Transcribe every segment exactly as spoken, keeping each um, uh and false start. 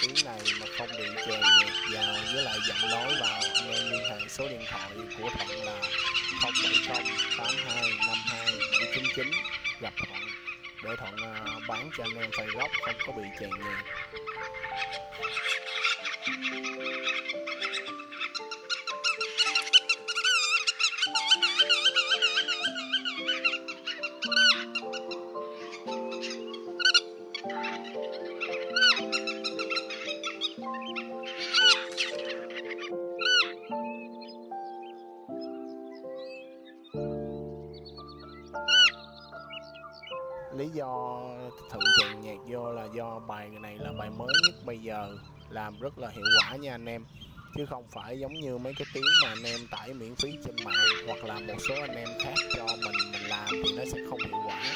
tiếng này mà không bị chèn nhạc vào với lại giọng nói vào, anh em liên hệ số điện thoại của Thuận là không bảy không tám hai năm hai bảy chín chín, gặp Thuận để Thuận uh, bán cho anh em file gốc không có bị chèn nhạc. Lý do Thuận chèn nhạc vô là do bài này là bài mới nhất bây giờ, làm rất là hiệu quả nha anh em, chứ không phải giống như mấy cái tiếng mà anh em tải miễn phí trên mạng hoặc là một số anh em khác cho mình mình làm thì nó sẽ không hiệu quả.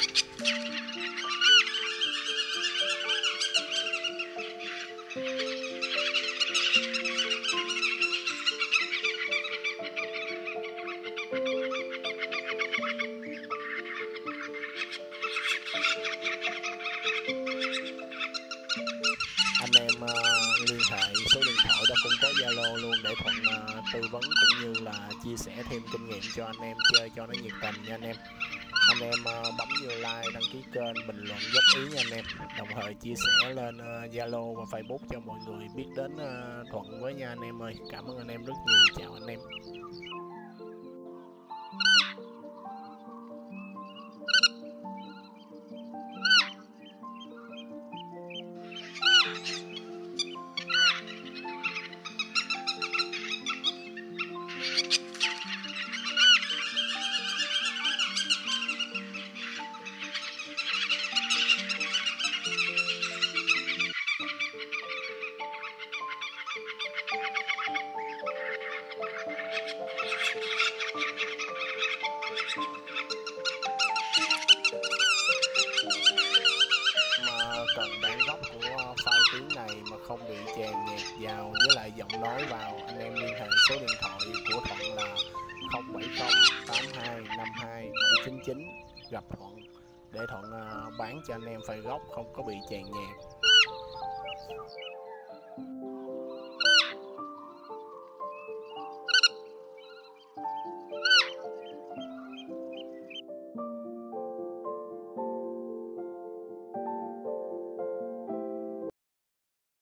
Anh em uh, liên hệ số điện thoại đó cũng có Zalo luôn để Thuận uh, tư vấn cũng như là chia sẻ thêm kinh nghiệm cho anh em chơi cho nó nhiệt tình nha anh em. Anh em uh, bấm vô like, đăng ký kênh, bình luận góp ý nha anh em, đồng thời chia sẻ lên Zalo uh, và Facebook cho mọi người biết đến uh, Thuận với nha anh em ơi. Cảm ơn anh em rất nhiều, chào anh em. Cần bản gốc của file tiếng này mà không bị chèn nhạc vào với lại giọng nói vào, anh em liên hệ số điện thoại của Thuận là không bảy không tám hai năm hai bảy chín chín, gặp Thuận để Thuận bán cho anh em file gốc không có bị chèn nhạc.